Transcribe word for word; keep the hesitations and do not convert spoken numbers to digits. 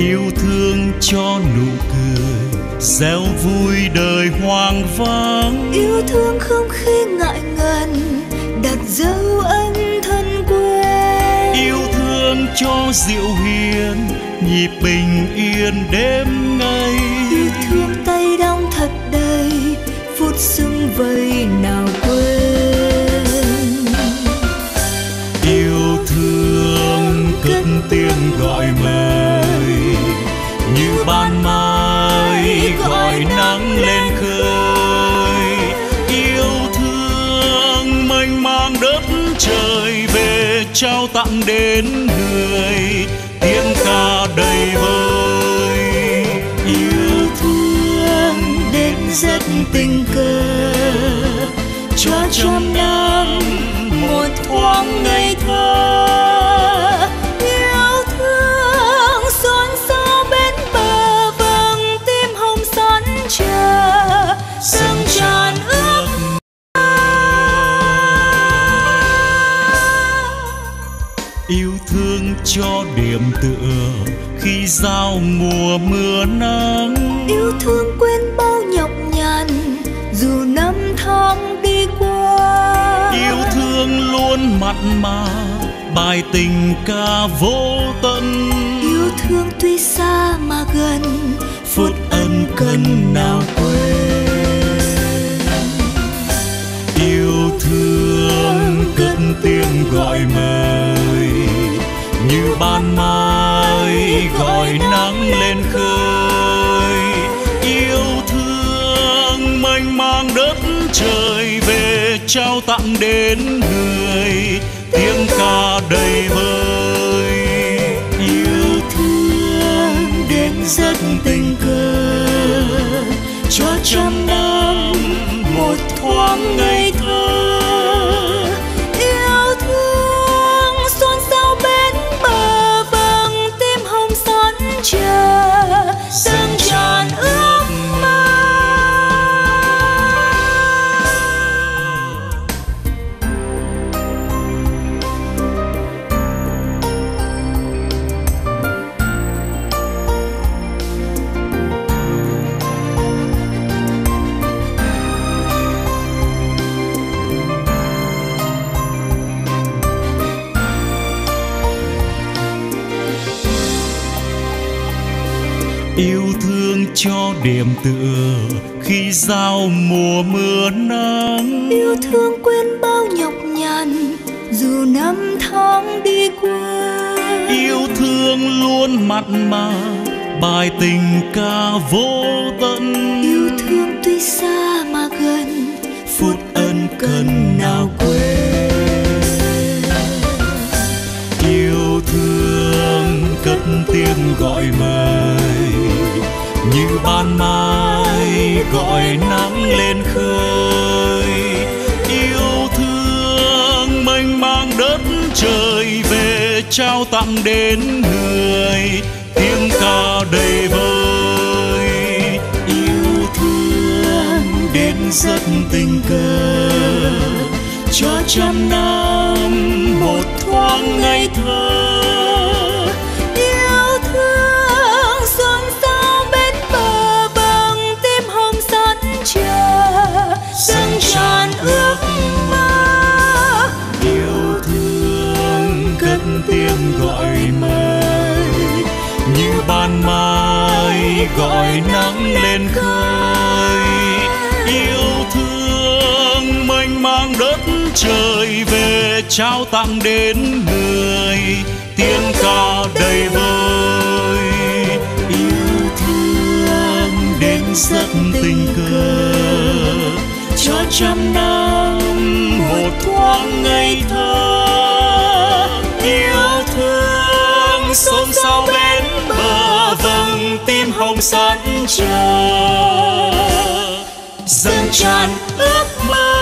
Yêu thương cho nụ cười gieo vui đời hoang vắng. Yêu thương không khí ngại ngần đặt dấu ấn thân quen. Yêu thương cho dịu hiền nhịp bình yên đêm ngày. Yêu thương tay đong thật đầy phút sum vầy nào quên. Yêu thương cất tiếng gọi mời như ban mai gọi nắng lên khơi. Yêu thương mênh mang đất trời về trao tặng đến người tiếng ca đầy vơi. Yêu thương đến rất tình cờ cho trăm năm một thoáng ngây thơ. Yêu thương xôn xao bên bờ vầng tim hồng sẵn chờ dâng tràn ước mơ. Yêu thương cho điểm tựa khi giao mùa mưa nắng. Yêu thương quên bao nhọc nhằn dù năm tháng đi qua. Yêu thương luôn mặn mà bài tình ca vô tận. Yêu thương tuy xa mà gần phút ân cần nào quên. Yêu thương cất tiếng gọi mời như ban mai gọi nắng lên khơi. Yêu thương mênh mang đất trời về trao tặng đến người tiếng ca đầy vơi. Yêu thương đến rất tình cờ cho trăm năm một thoáng ngây thơ. Yêu thương xôn xao bên bờ vầng tim hồng sẵn chờ dâng tràn ước mơ. Yêu thương cho điểm tựa khi giao mùa mưa nắng. Yêu thương quên bao nhọc nhằn dù năm tháng đi qua. Yêu thương luôn mặn mà bài tình ca vô tận. Yêu thương tuy xa mà gần phút ân cần nào quên. Yêu thương cất tiếng gọi mời như ban mai gọi nắng lên khơi. Yêu thương mênh mang đất trời về trao tặng đến người tiếng ca đầy vơi. Yêu thương đến rất tình cờ cho trăm năm một thoáng ngây thơ. Yêu thương xôn xao bên bờ vầng tim hồng sẵn chờ dâng tràn ước mơ. Yêu thương cất tiếng gọi mời như ban mai gọi nắng lên khơi. Yêu thương mênh mang đất trời về trao tặng đến người tiếng ca đầy vơi. Yêu thương đến rất tình cờ cho trăm năm một thoáng ngây thơ. Yêu thương xôn xao bên bờ vầng tim hồng sẵn chờ dâng tràn ước mơ.